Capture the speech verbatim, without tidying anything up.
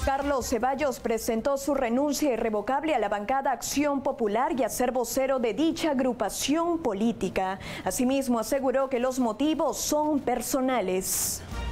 Carlos Ceballos presentó su renuncia irrevocable a la bancada Acción Popular y a ser vocero de dicha agrupación política. Asimismo, aseguró que los motivos son personales.